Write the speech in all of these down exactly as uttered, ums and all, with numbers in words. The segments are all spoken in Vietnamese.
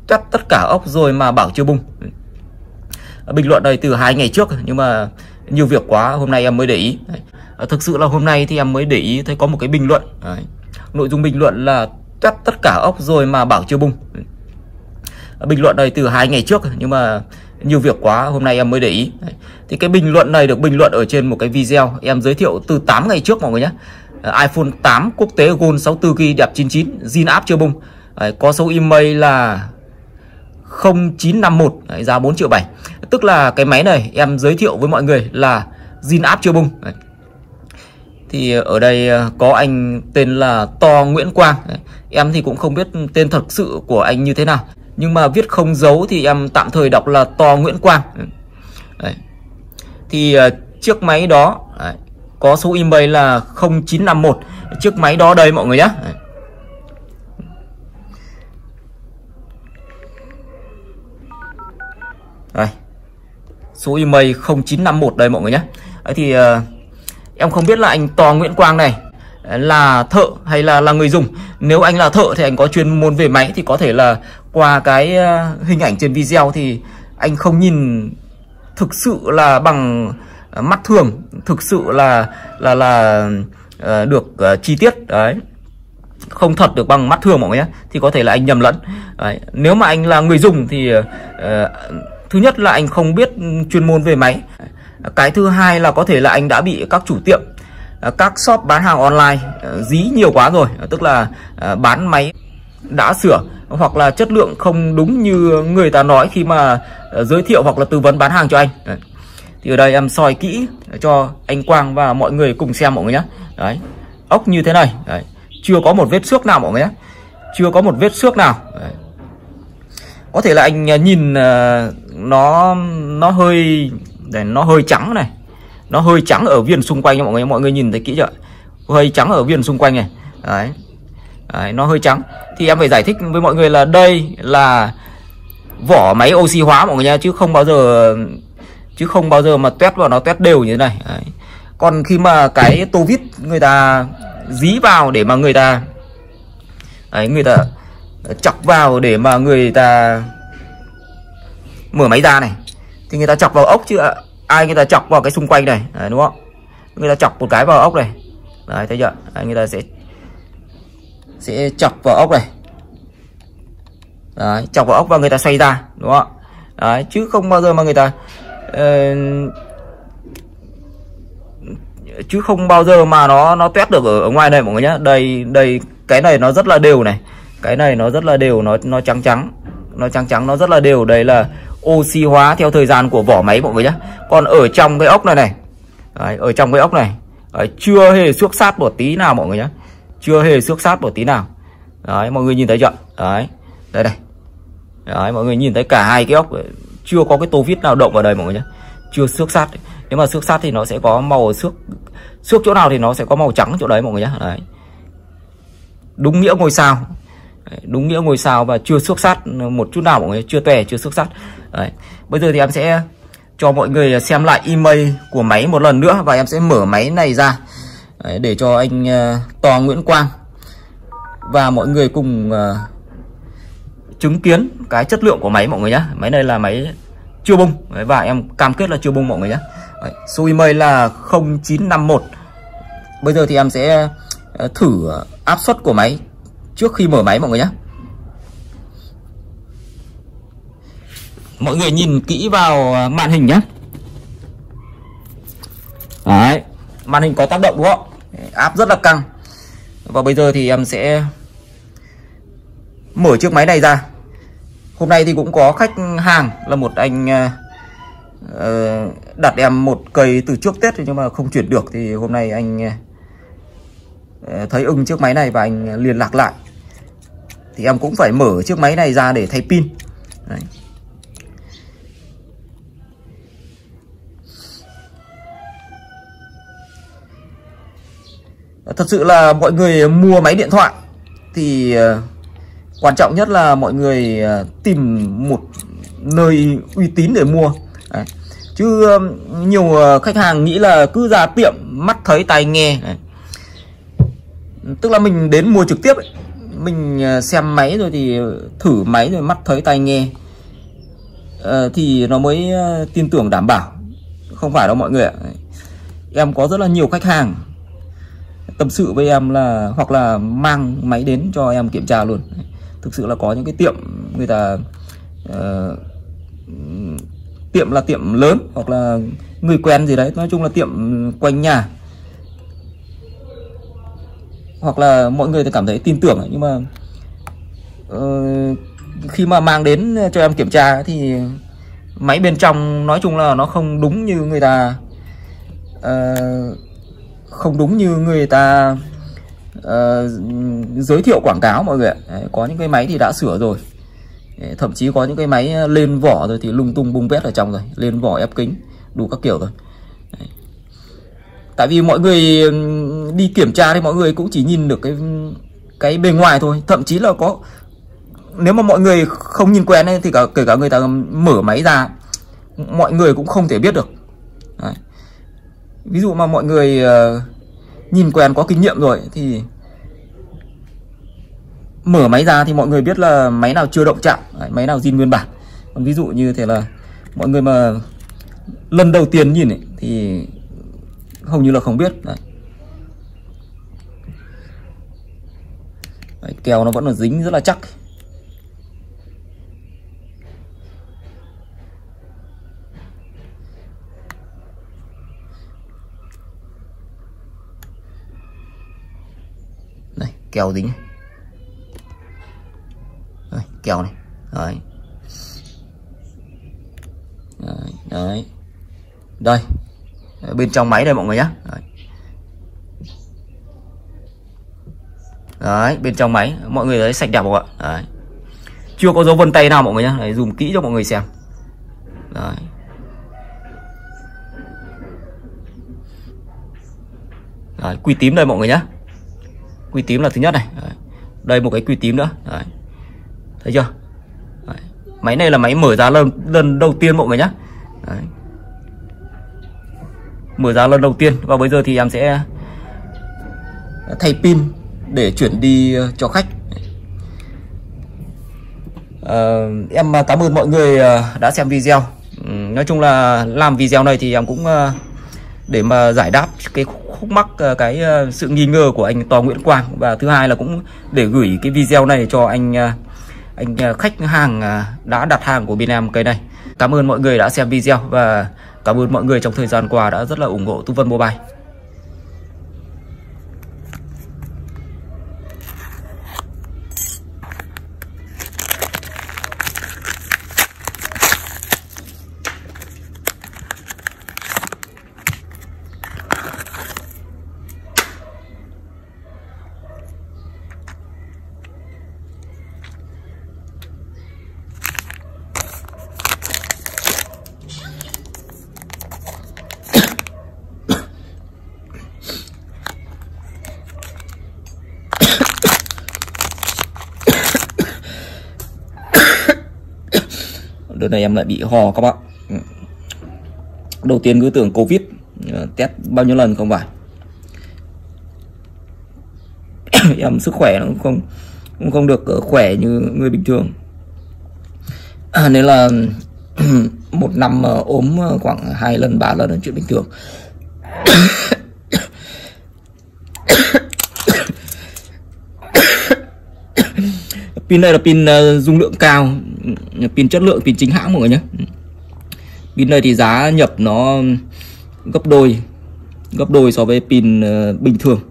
toét tất cả ốc rồi mà bảo chưa bung. Bình luận đây từ hai ngày trước nhưng mà nhiều việc quá hôm nay em mới để ý. Đấy. Thực sự là hôm nay thì em mới để ý thấy có một cái bình luận. Đấy. Nội dung bình luận là toét tất cả ốc rồi mà bảo chưa bung. Đấy. Bình luận đây từ hai ngày trước nhưng mà nhiều việc quá hôm nay em mới để ý. Đấy. Thì cái bình luận này được bình luận ở trên một cái video em giới thiệu từ tám ngày trước mọi người nhé. iPhone tám quốc tế Gold sáu mươi tư gi ga bai đẹp chín mươi chín, zin áp chưa bung. Đấy, có số email là không chín năm mốt, đấy, giá bốn triệu bảy. Tức là cái máy này em giới thiệu với mọi người là zin áp chưa bung. Đấy. Thì ở đây có anh tên là To Nguyễn Quang. Đấy. Em thì cũng không biết tên thật sự của anh như thế nào, nhưng mà viết không dấu thì em tạm thời đọc là To Nguyễn Quang. Đấy. Thì uh, chiếc máy đó đấy, có số email là không chín năm mốt. Chiếc máy đó đây mọi người nhé. Đấy. Đây. Số email không chín năm mốt đây mọi người nhé. Đấy thì uh, em không biết là anh To Nguyễn Quang này là thợ hay là là người dùng. Nếu anh là thợ thì anh có chuyên môn về máy thì có thể là qua cái uh, hình ảnh trên video thì anh không nhìn thực sự là bằng mắt thường, thực sự là là là uh, được uh, chi tiết đấy, không thật được bằng mắt thường mọi người nhé, thì có thể là anh nhầm lẫn. Đấy. Nếu mà anh là người dùng thì uh, thứ nhất là anh không biết chuyên môn về máy, cái thứ hai là có thể là anh đã bị các chủ tiệm, các shop bán hàng online dí nhiều quá rồi, tức là uh, bán máy đã sửa hoặc là chất lượng không đúng như người ta nói khi mà uh, giới thiệu hoặc là tư vấn bán hàng cho anh. Đấy. Thì ở đây em soi kỹ cho anh Quang và mọi người cùng xem mọi người nhé. Đấy. Ốc như thế này. Đấy. Chưa có một vết xước nào mọi người nhé. Chưa có một vết xước nào. Đấy. Có thể là anh nhìn uh, nó nó hơi để nó hơi trắng này. Nó hơi trắng ở viền xung quanh nha mọi người. Mọi người nhìn thấy kỹ chưa? Hơi trắng ở viền xung quanh này. Đấy. Đấy, nó hơi trắng. Thì em phải giải thích với mọi người là đây là vỏ máy oxy hóa mọi người nha, chứ không bao giờ chứ không bao giờ mà tuét vào nó tuét đều như thế này. Đấy. Còn khi mà cái tô vít người ta dí vào để mà người ta đấy, người ta chọc vào để mà người ta mở máy ra này thì người ta chọc vào ốc, chứ ai người ta chọc vào cái xung quanh này. Đấy, đúng không? Người ta chọc một cái vào ốc này. Đấy, thấy chưa? Đấy, người ta sẽ sẽ chọc vào ốc này. Đấy, chọc vào ốc và người ta xoay ra, đúng không? Đấy, chứ không bao giờ mà người ta uh, chứ không bao giờ mà nó nó tuét được ở, ở ngoài này mọi người nhé. Đây đây cái này nó rất là đều này, cái này nó rất là đều, nó nó trắng trắng, nó trắng trắng, nó rất là đều. Đây là oxy hóa theo thời gian của vỏ máy mọi người nhé. Còn ở trong cái ốc này này, đấy, ở trong cái ốc này đấy, chưa hề xước sát một tí nào mọi người nhé, chưa hề xước sát một tí nào. Đấy, mọi người nhìn thấy chưa? Đấy, đây đây. Đấy, mọi người nhìn thấy cả hai cái ốc chưa có cái tô vít nào động vào đây mọi người nhé, chưa xước sát. Nếu mà xước sát thì nó sẽ có màu xước, xước chỗ nào thì nó sẽ có màu trắng chỗ đấy mọi người nhé. Đấy. Đúng nghĩa ngôi sao. Đấy, đúng nghĩa ngôi sao và chưa xước sát một chút nào mọi người, chưa tòe, chưa xước sát. Đấy. Bây giờ thì em sẽ cho mọi người xem lại email của máy một lần nữa và em sẽ mở máy này ra. Đấy, để cho anh uh, To Nguyễn Quang và mọi người cùng uh, chứng kiến cái chất lượng của máy mọi người nhé. Máy này là máy chưa bung. Đấy, và em cam kết là chưa bung mọi người nhé. Đấy, số email là không chín năm mốt. Bây giờ thì em sẽ uh, thử áp suất của máy trước khi mở máy mọi người nhé. Mọi người nhìn kỹ vào màn hình nhé. Đấy, màn hình có tác động đúng không? Áp rất là căng. Và bây giờ thì em sẽ mở chiếc máy này ra. Hôm nay thì cũng có khách hàng là một anh uh, đặt em một cây từ trước Tết nhưng mà không chuyển được, thì hôm nay anh uh, thấy ưng chiếc máy này và anh liên lạc lại. Thì em cũng phải mở chiếc máy này ra để thay pin. Đấy. Thật sự là mọi người mua máy điện thoại thì uh, quan trọng nhất là mọi người uh, tìm một nơi uy tín để mua. Đấy. Chứ uh, nhiều uh, khách hàng nghĩ là cứ ra tiệm mắt thấy tai nghe. Đấy. Tức là mình đến mua trực tiếp ấy. mình xem máy rồi thì thử máy rồi mắt thấy tai nghe uh, thì nó mới tin tưởng đảm bảo. Không phải đâu mọi người ạ. Em có rất là nhiều khách hàng tâm sự với em là hoặc là mang máy đến cho em kiểm tra luôn. Thực sự là có những cái tiệm người ta uh, tiệm là tiệm lớn hoặc là người quen gì đấy, nói chung là tiệm quanh nhà, hoặc là mọi người thì cảm thấy tin tưởng. Nhưng mà uh, khi mà mang đến cho em kiểm tra thì máy bên trong nói chung là nó không đúng như người ta uh, không đúng như người ta uh, giới thiệu quảng cáo mọi người ạ. Đấy, có những cái máy thì đã sửa rồi. Đấy, thậm chí có những cái máy lên vỏ rồi thì lung tung bung bét ở trong rồi, lên vỏ ép kính đủ các kiểu rồi. Đấy. Tại vì mọi người đi kiểm tra thì mọi người cũng chỉ nhìn được cái cái bề ngoài thôi. Thậm chí là có, nếu mà mọi người không nhìn quen ấy, thì cả, kể cả người ta mở máy ra mọi người cũng không thể biết được. Đấy. Ví dụ mà mọi người uh, nhìn quen có kinh nghiệm rồi thì mở máy ra thì mọi người biết là máy nào chưa động chạm, đấy, máy nào zin nguyên bản. Còn ví dụ như thế là mọi người mà lần đầu tiên nhìn ấy, thì hầu như là không biết. Đấy. Đấy, keo nó vẫn là dính rất là chắc. Đây, keo dính. Đây, keo này. Đấy. Đấy, đấy. Đây. Đấy, bên trong máy đây mọi người nhé. Đấy. Đấy, bên trong máy mọi người thấy sạch đẹp không ạ? Đấy. Chưa có dấu vân tay nào mọi người nhé. Đấy, zoom kỹ cho mọi người xem. Đấy. Đấy, quy tím đây mọi người nhé. Quy tím là thứ nhất này. Đấy. Đây một cái quy tím nữa. Đấy. Thấy chưa? Đấy. Máy này là máy mở ra lần, lần đầu tiên mọi người nhé. Đấy. Mở ra lần đầu tiên. Và bây giờ thì em sẽ thay pin để chuyển đi cho khách. À, em cảm ơn mọi người đã xem video. Nói chung là làm video này thì em cũng để mà giải đáp cái khúc mắc, cái sự nghi ngờ của anh To Nguyễn Quang, và thứ hai là cũng để gửi cái video này cho anh anh khách hàng đã đặt hàng của bên em cây này. Cảm ơn mọi người đã xem video và cảm ơn mọi người trong thời gian qua đã rất là ủng hộ Tú Vân Mobile. Đợt này em lại bị ho các bạn. Đầu tiên cứ tưởng Covid, test bao nhiêu lần không phải. Em sức khỏe nó cũng không cũng không được khỏe như người bình thường. À, nên là một năm ốm khoảng hai lần ba lần là chuyện bình thường. Pin này là pin uh, dung lượng cao, pin chất lượng, pin chính hãng mọi người nhé. Pin này thì giá nhập nó gấp đôi, gấp đôi so với pin uh, bình thường.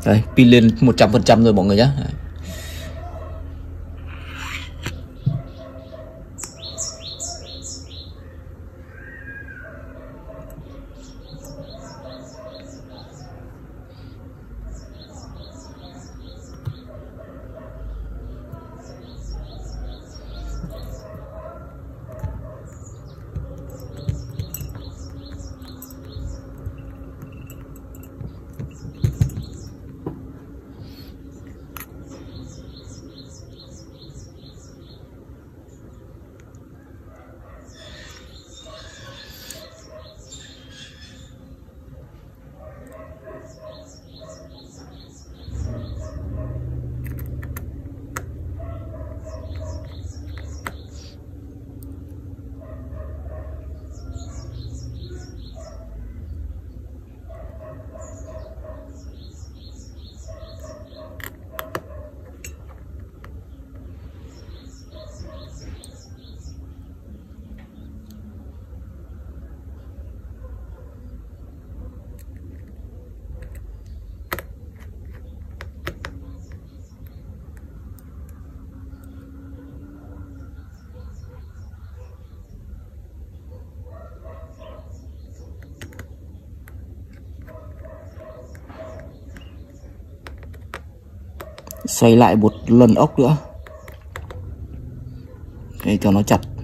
Đây, pin lên một trăm phần trăm rồi mọi người nhé. Xoay lại một lần ốc nữa để cho nó chặt.